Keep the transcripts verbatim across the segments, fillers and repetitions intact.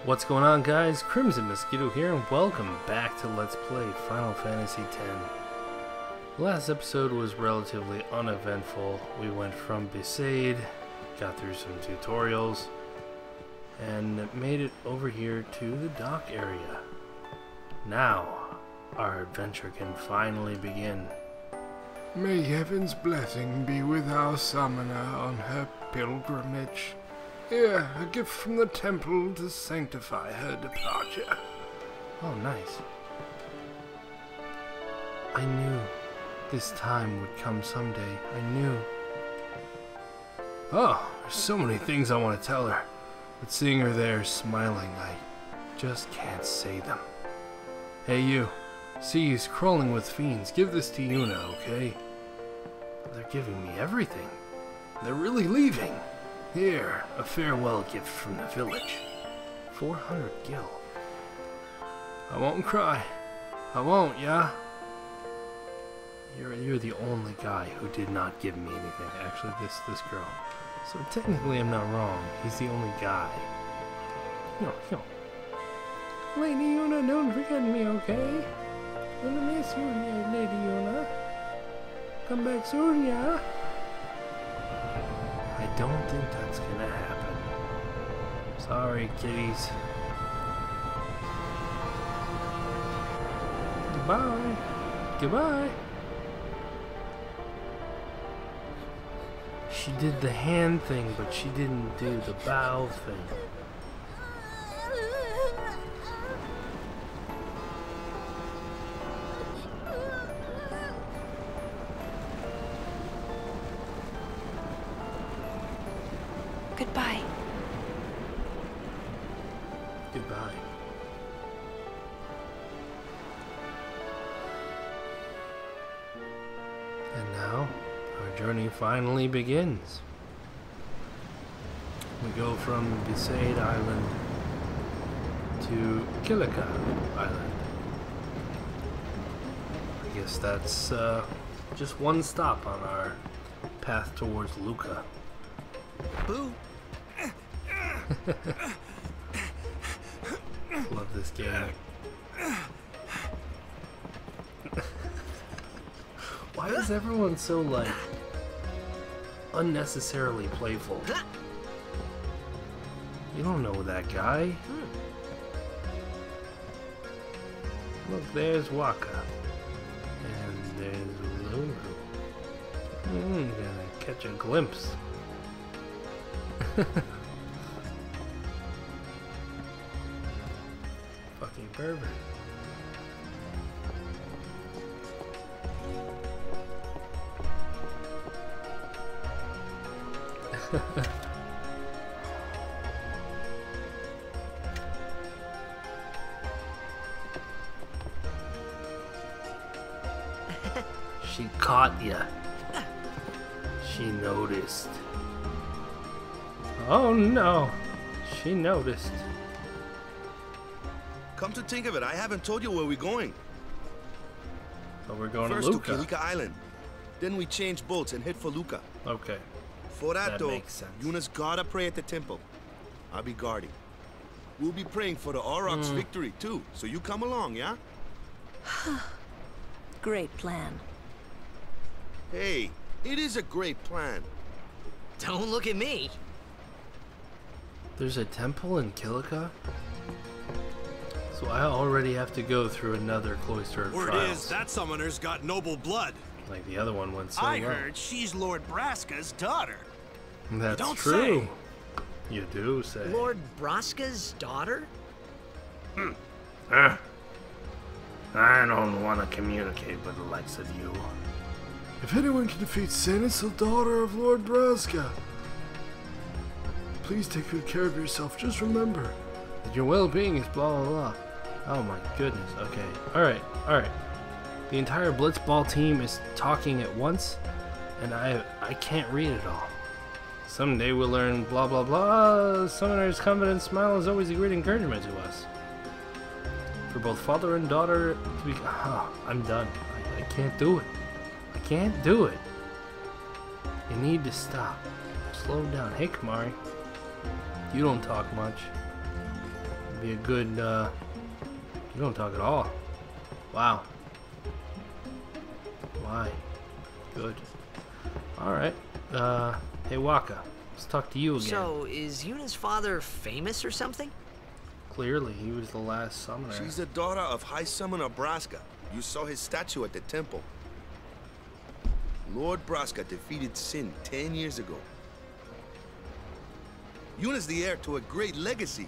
What's going on, guys? Crimson Mosquito here, and welcome back to Let's Play Final Fantasy X. The last episode was relatively uneventful. We went from Besaid, got through some tutorials, and made it over here to the dock area. Now, our adventure can finally begin. May heaven's blessing be with our summoner on her pilgrimage. Here, a gift from the temple to sanctify her departure. Oh, nice. I knew this time would come someday. I knew. Oh, there's so many things I want to tell her. But seeing her there smiling, I just can't say them. Hey, you. Seas crawling with fiends. Give this to Yuna, okay? They're giving me everything. They're really leaving. Here, a farewell gift from the village. four hundred gil. I won't cry. I won't, yeah? You're, you're the only guy who did not give me anything. Actually, this, this girl. So technically I'm not wrong. He's the only guy. No, no. Lady Yuna, don't forget me, okay? I'm gonna miss you here, Lady Yuna. Come back soon, yeah? I don't think that's gonna happen. Sorry, kitties. Goodbye. Goodbye. She did the hand thing, but she didn't do the bow thing. Goodbye. Goodbye. And now, our journey finally begins. We go from Besaid Island to Kilika Island. I guess that's uh, just one stop on our path towards Luca. Boo! Love this game. Why is everyone so, like, unnecessarily playful? You don't know that guy. Look, there's Waka. And there's Lulu. I'm gonna catch a glimpse. Fucking pervert. She caught ya. She noticed. Oh no, she noticed. Come to think of it, I haven't told you where we're going. So we're going First to Luca. to Kilika Island. Then we change boats and head for Luca. Okay. For that, That though, makes sense. Yuna's gotta pray at the temple. I'll be guarding. We'll be praying for the Aurochs' Mm. victory, too. So you come along, yeah? Great plan. Hey, it is a great plan. Don't look at me. There's a temple in Kilika? So I already have to go through another cloister of Word trials. is, that summoner's got noble blood. Like the other one went so I well. heard she's Lord Braska's daughter. That's don't true. say. You do say. Lord Braska's daughter? Uh, I don't want to communicate with the likes of you. If anyone can defeat Sin, it's the daughter of Lord Braska. Please take good care of yourself. Just remember That your well-being is blah blah blah. Oh my goodness. Okay. Alright. Alright. The entire Blitzball team is talking at once, and I I can't read it all. Someday we'll learn blah blah blah. Summoner's confident smile is always a great encouragement to us. For both father and daughter to be. Oh, I'm done. I, I can't do it. I can't do it. You need to stop. Slow down. Hey, Kamari. You don't talk much. be a good, uh... You don't talk at all. Wow. Why? Good. Alright. Uh, hey Waka. Let's talk to you again. So, is Yuna's father famous or something? Clearly, he was the last summoner. She's the daughter of High Summoner Braska. You saw his statue at the temple. Lord Braska defeated Sin ten years ago. Yuna's the heir to a great legacy.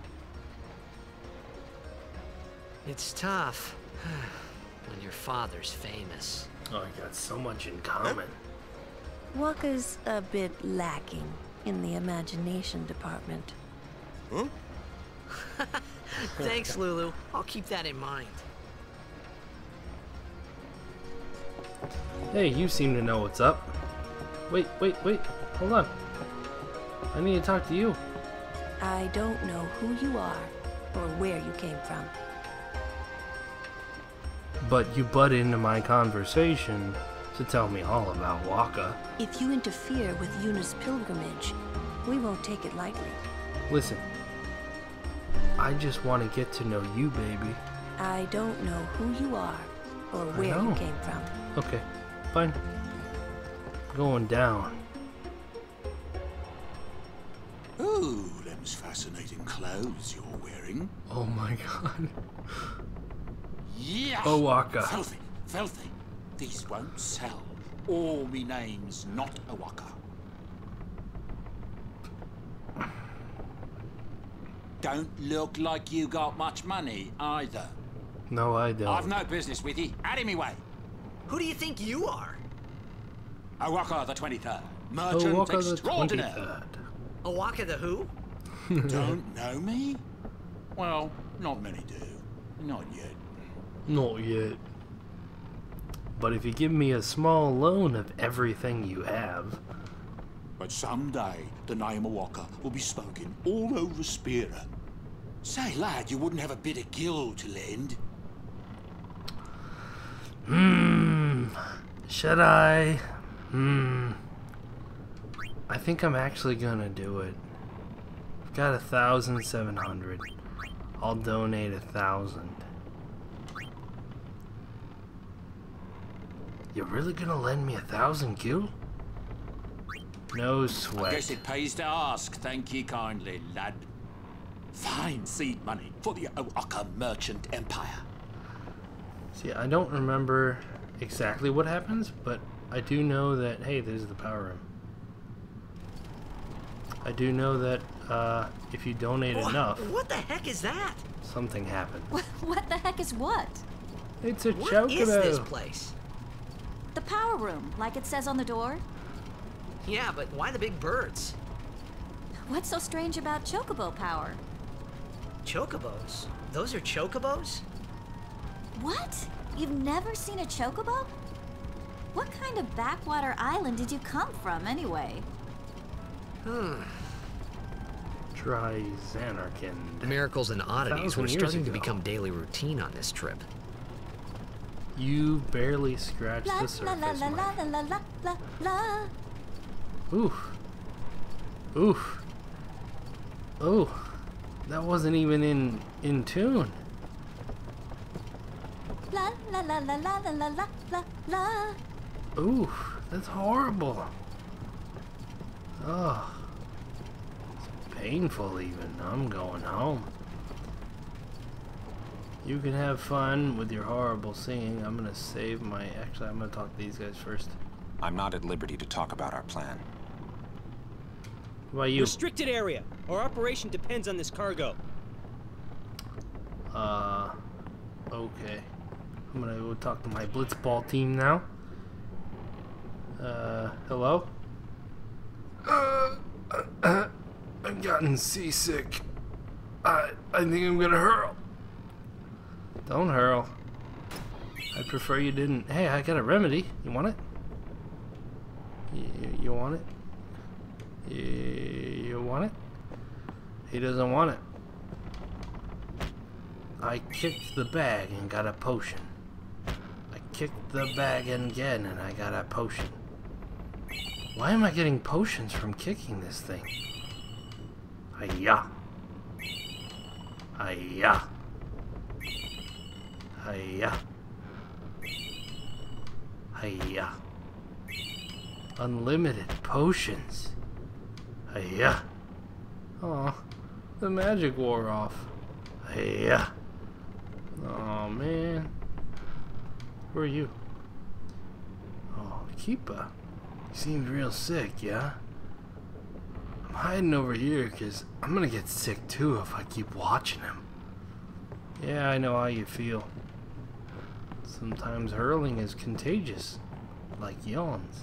It's tough when your father's famous. Oh, I got so much in common. Waka's a bit lacking in the imagination department. Huh? Thanks, Lulu. I'll keep that in mind. Hey, you seem to know what's up. Wait, wait, wait. Hold on. I need to talk to you. I don't know who you are or where you came from. But you butt into my conversation to tell me all about Waka. If you interfere with Yuna's pilgrimage, we won't take it lightly. Listen, I just want to get to know you, baby. I don't know who you are or where you know. came from. Okay, fine. Going down. Oh, them's fascinating clothes you're wearing. Oh my god. Yeah. Oh, Waka. Filthy, filthy. These won't sell. Or me name's not a Waka. Don't look like you got much money either. No, I don't. I've no business with you. Out of me way. Who do you think you are? A Waka the twenty-third. Oh, Merchant Waka the extraordinaire. twenty-third. Awaka the who? Don't know me? Well, not many do. Not yet. Not yet. But if you give me a small loan of everything you have... But someday, the name of Waka will be spoken all over Spira. Say, lad, you wouldn't have a bit of gill to lend? Hmm. Should I? Hmm. I think I'm actually gonna do it. I've got a thousand seven hundred. I'll donate a thousand. You're really gonna lend me a thousand gil? No I sweat. guess it pays to ask. Thank you kindly, lad. Fine seed money for the Waka merchant empire. See, I don't remember exactly what happens, but I do know that, hey, there's the power room. I do know that uh, if you donate What? enough, What the heck is that? something happens. What, what the heck is what? It's a What chocobo. is this place? The power room, like it says on the door? Yeah, but why the big birds? What's so strange about chocobo power? Chocobos? Those are chocobos? What? You've never seen a chocobo? What kind of backwater island did you come from, anyway? Hmm. Try Xanarkand. Miracles and oddities Thousand were years starting to ago. become daily routine on this trip. You barely scratched La the la la surface, la Mike. la la la la la. Oof. Oof. Oh. That wasn't even in in tune. La la la la la la la la la la. Oof. That's horrible. Oh. It's painful even. I'm going home. You can have fun with your horrible singing. I'm gonna save my... Actually, I'm gonna talk to these guys first. I'm not at liberty to talk about our plan. What about you? Restricted area. Our operation depends on this cargo. Uh, okay. I'm gonna go talk to my blitzball team now. Uh, hello? Uh, uh, I've gotten seasick. I, I think I'm gonna hurl. Don't hurl. I'd prefer you didn't. Hey, I got a remedy. You want it? You, you want it? You, you want it? He doesn't want it. I kicked the bag and got a potion. I kicked the bag again and I got a potion. Why am I getting potions from kicking this thing? Hiya. Hiya. Hiya. Hiya. Unlimited potions. Hiya. Aw, the magic wore off. Hiya. Oh man. Who are you? Oh, Keepa. You seemed real sick, yeah? I'm hiding over here because I'm gonna get sick too if I keep watching him. Yeah, I know how you feel. Sometimes hurling is contagious, like yawns.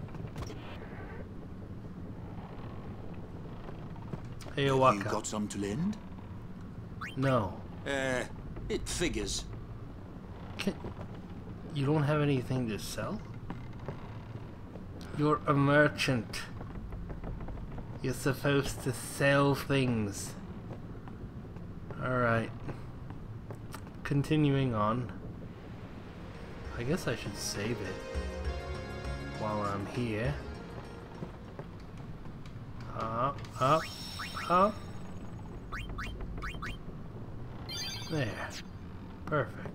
Hey, Owaka. You got some to lend? No. Uh, it figures. Can, you don't have anything to sell? You're a merchant. You're supposed to sell things. Alright. Continuing on. I guess I should save it while I'm here. Up, up, up. There. Perfect.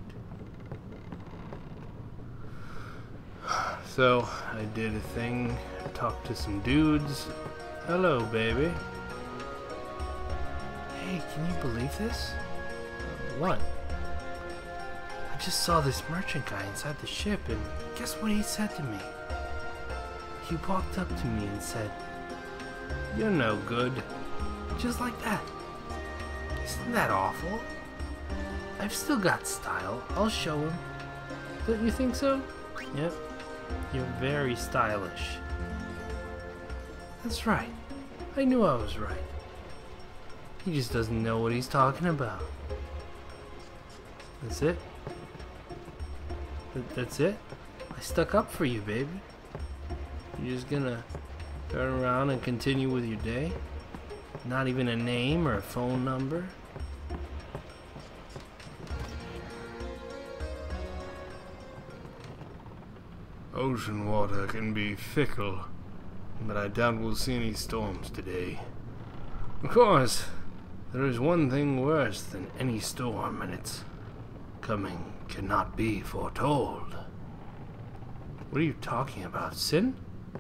So, I did a thing, talked to some dudes. Hello, baby. Hey, can you believe this? What? I just saw this merchant guy inside the ship, and guess what he said to me? He walked up to me and said, "You're no good." Just like that. Isn't that awful? I've still got style. I'll show him. Don't you think so? Yep. You're very stylish. That's right. I knew I was right. He just doesn't know what he's talking about. That's it? Th that's it? I stuck up for you, baby. You're just gonna turn around and continue with your day? Not even a name or a phone number? Ocean water can be fickle, but I doubt we'll see any storms today. Of course, there is one thing worse than any storm, and its coming cannot be foretold. What are you talking about, Sin?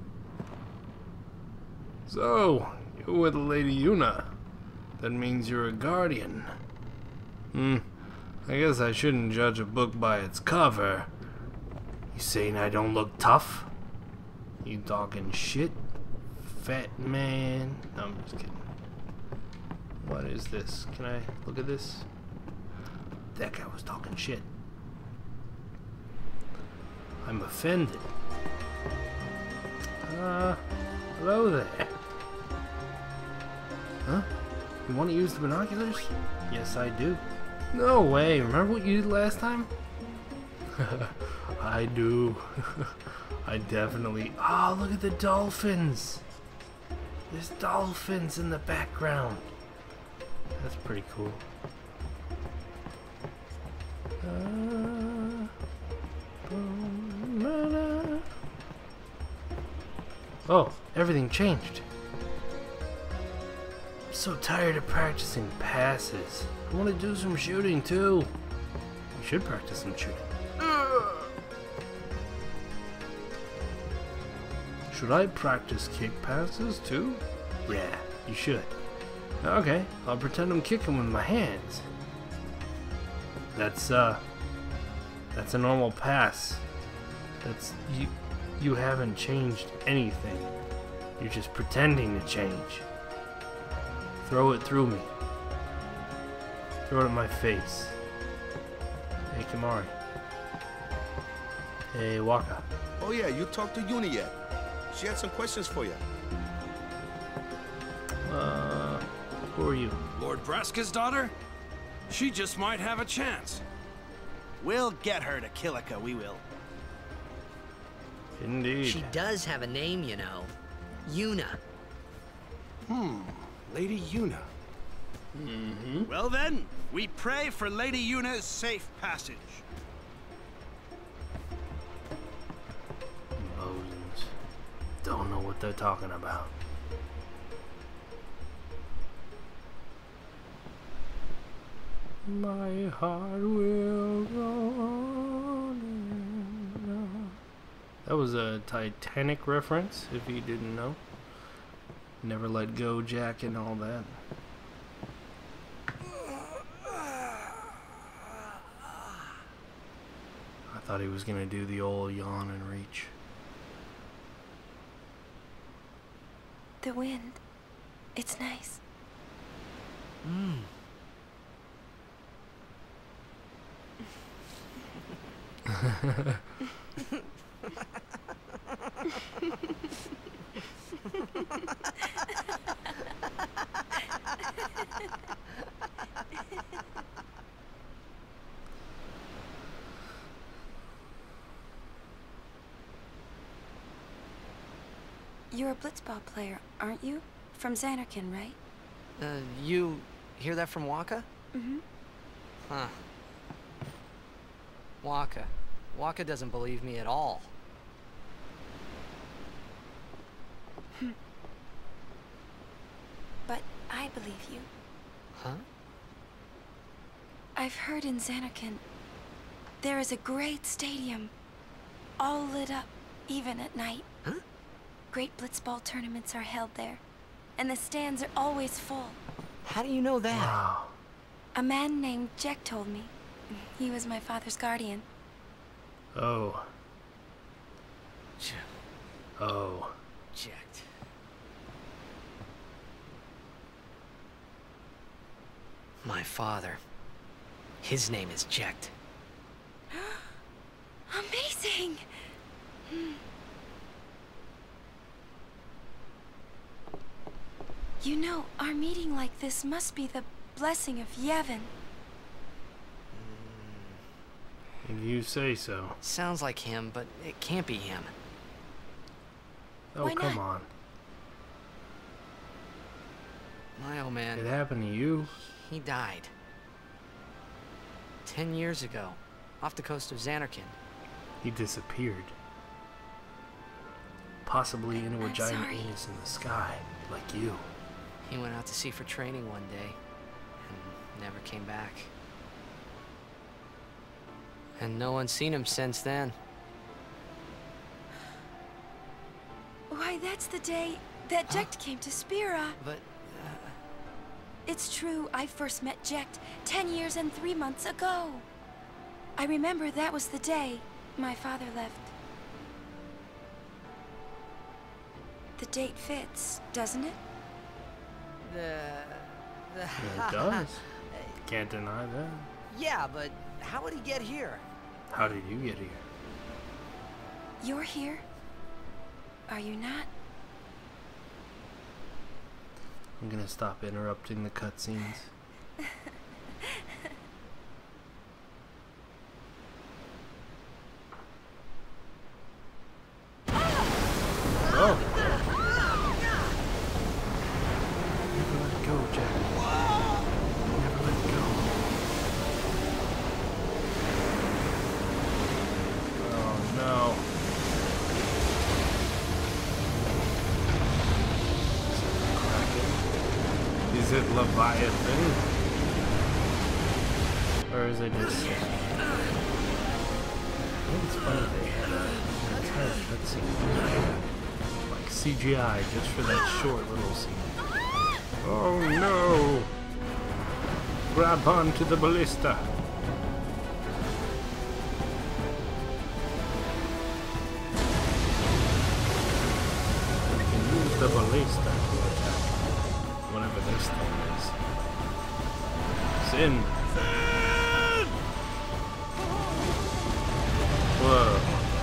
So, you're with Lady Yuna. That means you're a guardian. Hmm, I guess I shouldn't judge a book by its cover. You saying I don't look tough? You talking shit, fat man? No, I'm just kidding. What is this? Can I look at this? That guy was talking shit. I'm offended. Uh, hello there. Huh? You want to use the binoculars? Yes, I do. No way. Remember what you did last time? I do. I definitely... Oh, look at the dolphins. There's dolphins in the background. That's pretty cool. Uh, oh, everything changed. I'm so tired of practicing passes. I want to do some shooting too. We should practice some shooting. Should I practice kick passes too? Yeah, you should. Okay, I'll pretend I'm kicking with my hands. That's uh that's a normal pass. That's you you haven't changed anything. You're just pretending to change. Throw it through me. Throw it at my face. Hey Kimari. Hey Waka. Oh yeah, you talked to Yuna yet? She had some questions for you. Uh, who are you? Lord Braska's daughter? She just might have a chance. We'll get her to Kilika, we will. Indeed. She does have a name, you know. Yuna. Hmm, Lady Yuna. Mm-hmm. Well then, we pray for Lady Yuna's safe passage. Bosons. Don't know what they're talking about. My heart will go on and on. That was a Titanic reference, if you didn't know. Never let go, Jack, and all that. I thought he was gonna do the old yawn and reach. The wind. It's nice. Mmm. You're a blitzball player, aren't you? From Xanarkin, right? Uh, you hear that from Waka? Mm-hmm. Huh. Waka. Waka doesn't believe me at all. But I believe you. Huh? I've heard in Xanarkin, there is a great stadium, all lit up, even at night. Huh? Great blitzball tournaments are held there, and the stands are always full. How do you know that? Wow. A man named Jack told me. He was my father's guardian. Oh. J Oh. Jacked. My father. His name is Jacked. Amazing! You know, our meeting like this must be the blessing of Yevon. If you say so. Sounds like him, but it can't be him. Oh, Why come not? on. My old man. It happened to you? He died. Ten years ago, off the coast of Xanarkin. He disappeared. Possibly into a I'm giant sorry. anus in the sky, like you. He went out to sea for training one day, and never came back. And no one's seen him since then. Why, that's the day that Jekt came to Spira. But, It's true, I first met Jekt ten years and three months ago. I remember that was the day my father left. The date fits, doesn't it? the... the Yeah, it does. Can't deny that. Yeah, but how would he get here? How did you get here? You're here? Are you not? I'm gonna stop interrupting the cutscenes. Oh! Never let go, Jack. Never let go. Oh no. Is it Leviathan? Or is it just... I think it's funny they had an entire cutscene. Like C G I just for that short little scene. Oh no! Grab onto the ballista! We can use the ballista to attack whatever this thing is. Sin! Whoa.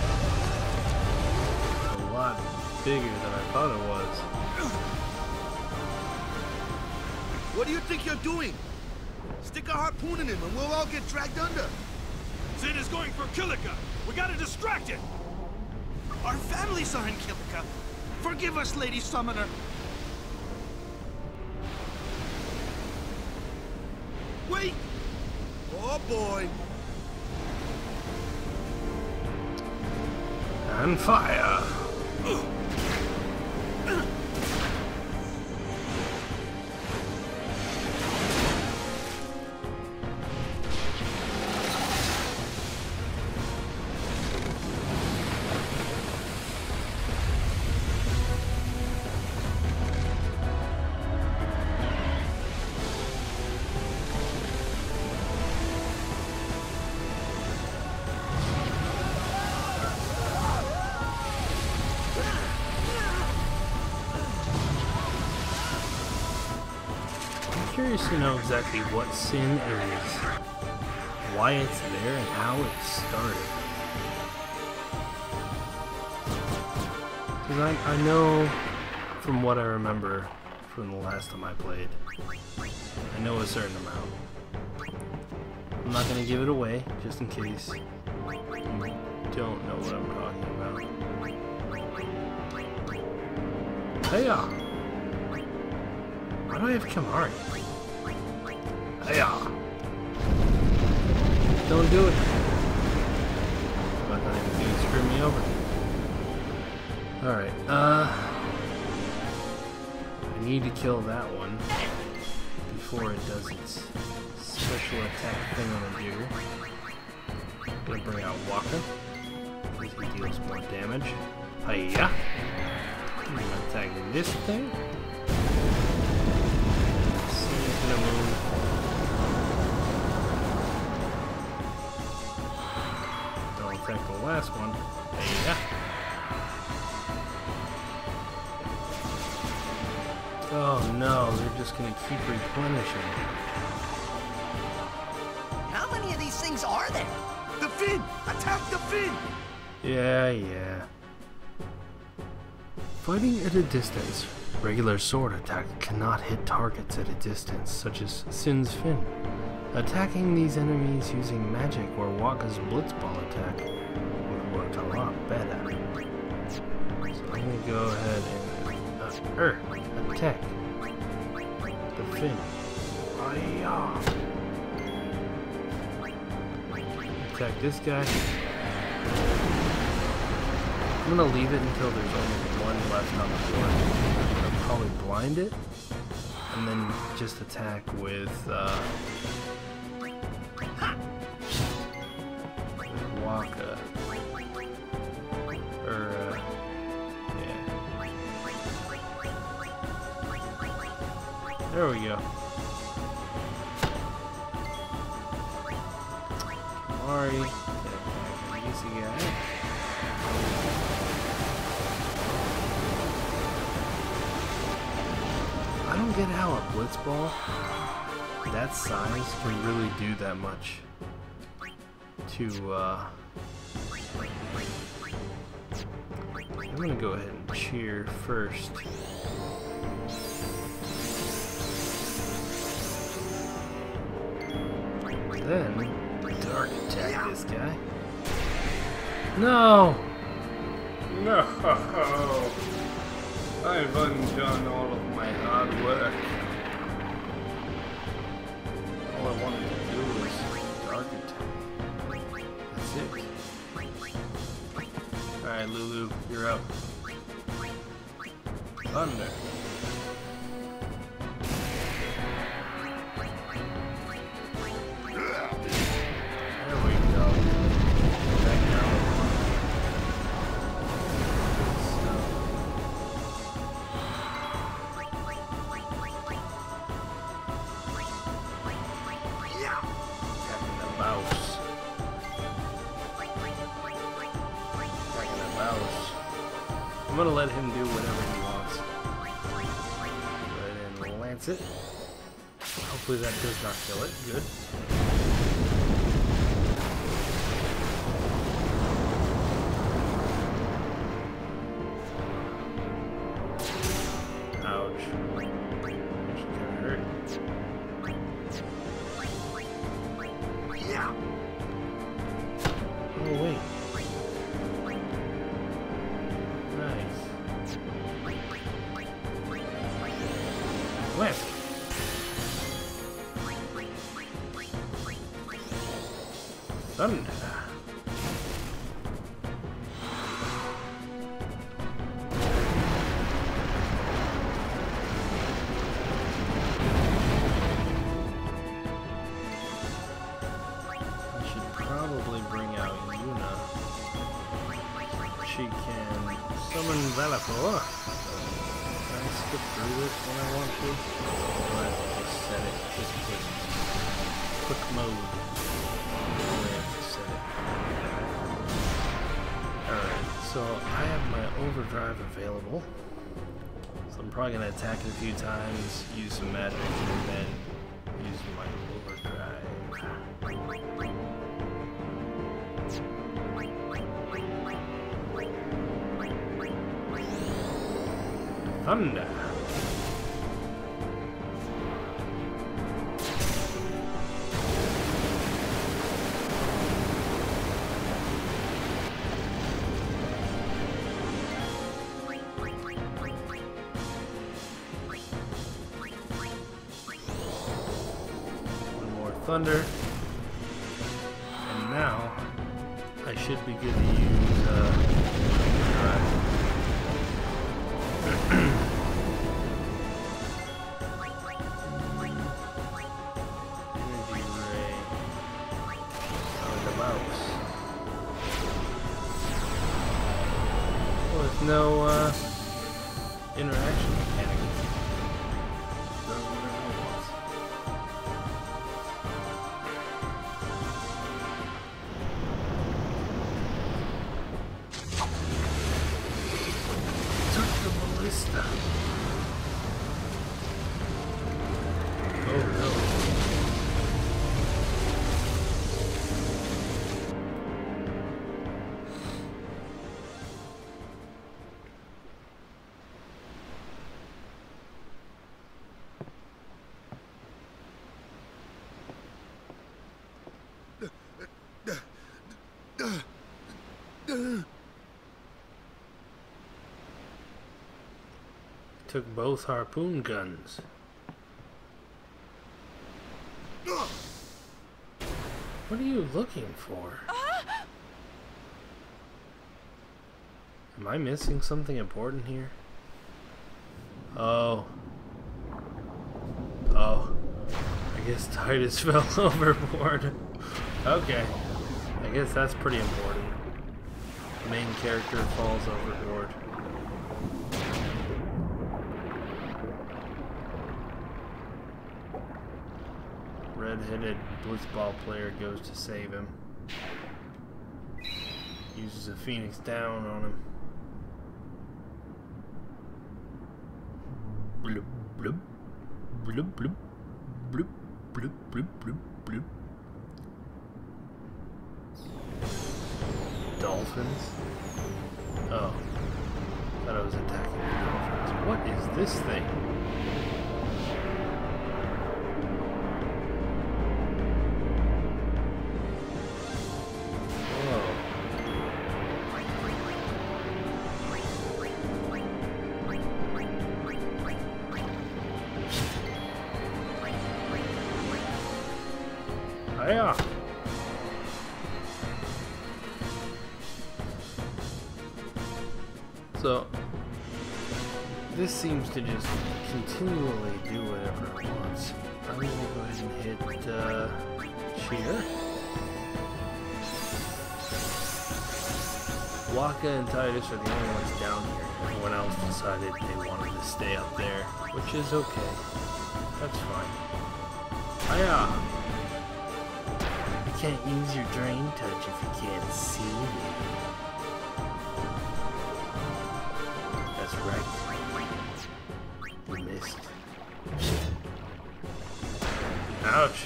A lot bigger than I thought it was. What do you think you're doing? Stick a harpoon in him and we'll all get dragged under. Zid is going for Kilika. We gotta distract it. Our families are in Kilika. Forgive us, Lady Summoner. Wait! Oh boy! And fire! curious to know exactly what sin is, why it's there, and how it started. Because I, I know from what I remember from the last time I played, I know a certain amount. I'm not going to give it away, just in case you don't know what I'm talking about. Hey-ya! Why do I have Kamari? Hey-ya! Don't do it! But I think you screw me over. Alright, uh... I need to kill that one before it does its special attack thing I'm gonna do. I'm gonna bring out Waka, because he deals more damage. Hiya! I'm gonna attack this thing. See if it's gonna move. Don't attack the last one. Hiya! Oh no, they're just gonna keep replenishing. How many of these things are there? The fin! Attack the fin! Yeah, yeah. Fighting at a distance. Regular sword attack cannot hit targets at a distance, such as Sin's fin. Attacking these enemies using magic or Waka's blitzball attack would work a lot better. So I'm gonna go ahead and uh, er, attack the fin. Hiya! Attack this guy. I'm gonna leave it until there's only one left on the board. I'm gonna probably blind it, and then just attack with, uh, with Waka. Or, uh, yeah. There we go. Sorry. Easy guy. I don't get how a blitzball that size can really do that much to, uh... I'm gonna go ahead and cheer first. Then, dark attack this guy. No! No! I've undone all of my hard work. All I wanted to do was dark attack. That's it. Alright, Lulu, you're up. Thunder. There we go. Back down. I'm gonna let him do whatever he wants. Go ahead and lance it. Hopefully that does not kill it. Good. Ouch. Actually kinda hurt. Oh wait. Left. Thunder. I should probably bring out Yuna. She can summon Valapur. Skip through this when I want to. Or I just set it just quick. Quick mode. I have to set it. Alright, so I have my overdrive available. So I'm probably going to attack it a few times, use some magic, and then thunder. One more thunder. And now I should be good to use uh, drive. Energy ray. Oh, the mouse. With no uh, interaction mechanic. Does whatever it wants. Took the ballista. Oh no. Took both harpoon guns. What are you looking for? Am I missing something important here? Oh. Oh. I guess Titus fell overboard. Okay. I guess that's pretty important. The main character falls overboard. Red-headed blitzball player goes to save him. Uses a phoenix down on him. Bloop, bloop, bloop, bloop, bloop, bloop, bloop, bloop, bloop. Dolphins? Oh. Thought I was attacking the dolphins. What is this thing? Yeah. So this seems to just continually do whatever it wants. I'm gonna go ahead and hit uh, cheer. Waka and Titus are the only ones down here. Everyone else decided they wanted to stay up there, which is okay. That's fine. Hiya! Can't use your drain touch if you can't see me. That's right. You missed. Ouch.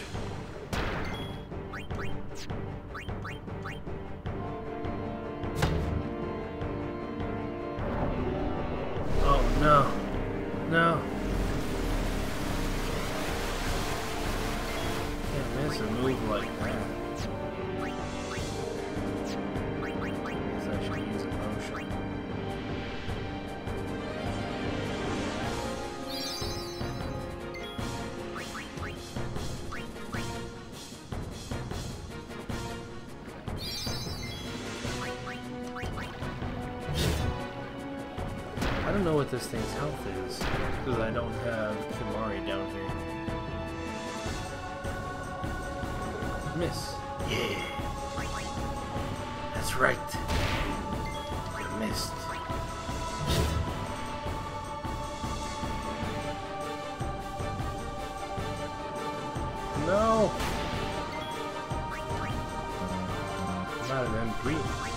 Oh no. No. Can't miss a move like that. I don't know what this thing's health is, because I don't have Kimari down here. Miss. Yeah. That's right. You missed. No! I'm out of M three.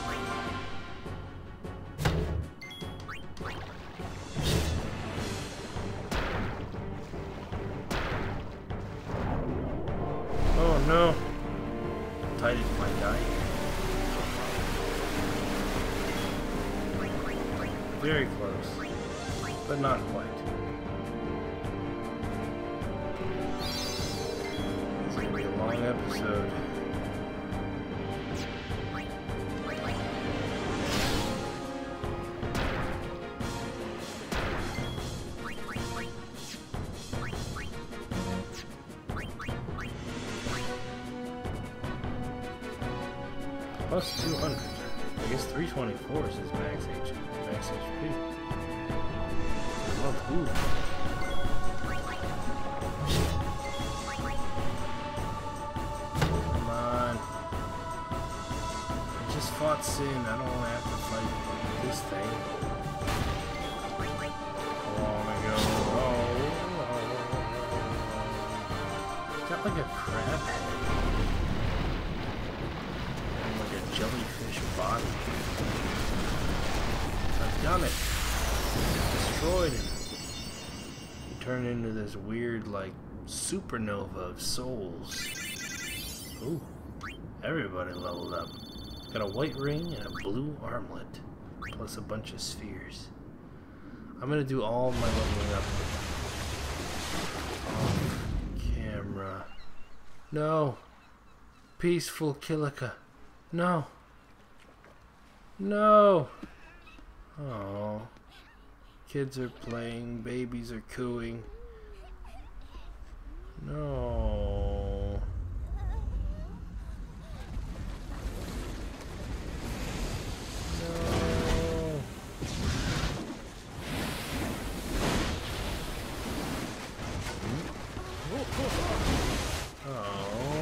Oh no. Titus might die. Very close. but not quite. It's gonna be a long episode. Plus two hundred. I guess three twenty-four is his max H max H P. Love ooh. Come on. I just fought Sin. I don't want to have to fight this thing. I wanna go. Oh. It's got like a crab head. Jellyfish body. I've done it. Destroyed him. He turned into this weird, like, supernova of souls. Ooh. Everybody leveled up. Got a white ring and a blue armlet. Plus a bunch of spheres. I'm gonna do all my leveling up off camera. No. Peaceful Kilika. No. No. Oh. Kids are playing, babies are cooing. No. No. Oh.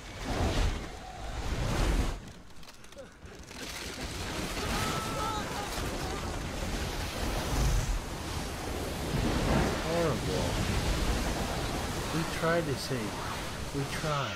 We tried to save her. We tried.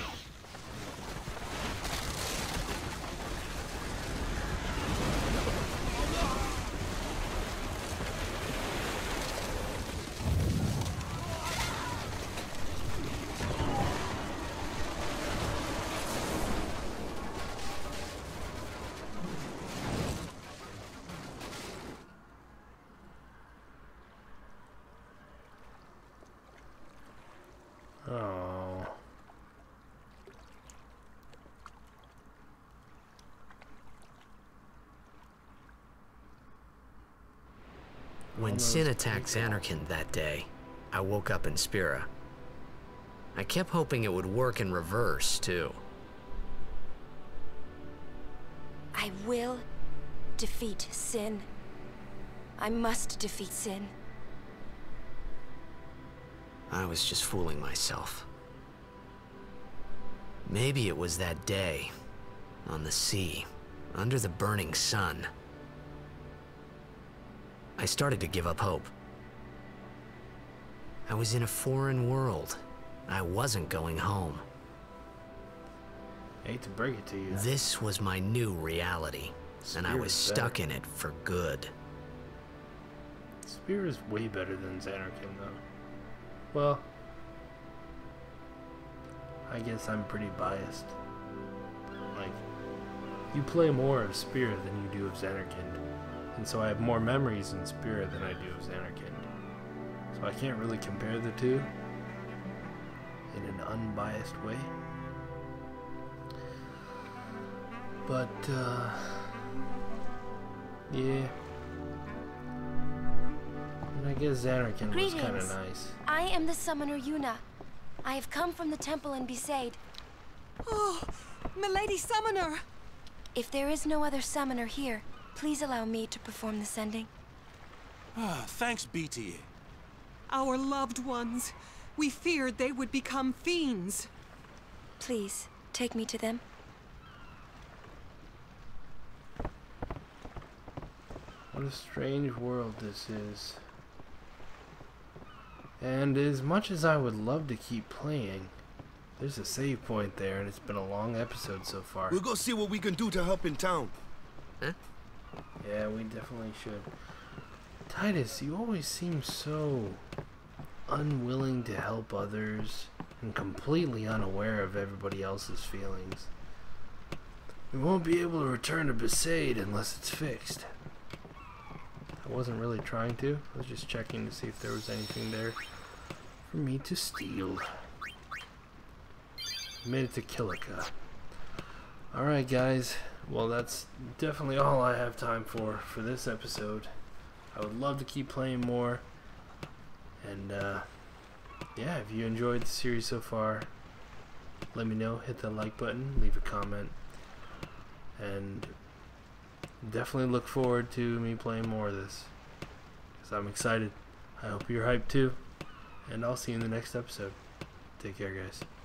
Oh. When Sin attacked Xanarkand that day, I woke up in Spira. I kept hoping it would work in reverse, too. I will defeat Sin. I must defeat Sin. I was just fooling myself. Maybe it was that day, on the sea, under the burning sun. I started to give up hope. I was in a foreign world. I wasn't going home. I hate to break it to you. This was my new reality, and I was stuck in it for good. Spear is way better than Xanarkand, though. Well, I guess I'm pretty biased. Like, you play more of Spear than you do of Xanarkand, and so I have more memories in Spear than I do of Xanarkand. So I can't really compare the two in an unbiased way. But, uh, yeah. And I guess Xanarkand was kind of nice. I am the summoner Yuna. I have come from the temple in Besaid. Oh, milady summoner! If there is no other summoner here, please allow me to perform the sending. Ah, thanks, B T. Our loved ones. We feared they would become fiends. Please, take me to them. What a strange world this is. And as much as I would love to keep playing, there's a save point there, and it's been a long episode so far. We'll go see what we can do to help in town. Huh? Yeah, we definitely should. Titus, you always seem so unwilling to help others and completely unaware of everybody else's feelings. We won't be able to return to Besaid unless it's fixed. I wasn't really trying to. I was just checking to see if there was anything there for me to steal. Made it to Kilika. Alright guys, well that's definitely all I have time for for this episode. I would love to keep playing more. And uh, yeah, if you enjoyed the series so far, let me know. Hit that like button, leave a comment. And definitely look forward to me playing more of this, because I'm excited. I hope you're hyped too. And I'll see you in the next episode. Take care, guys.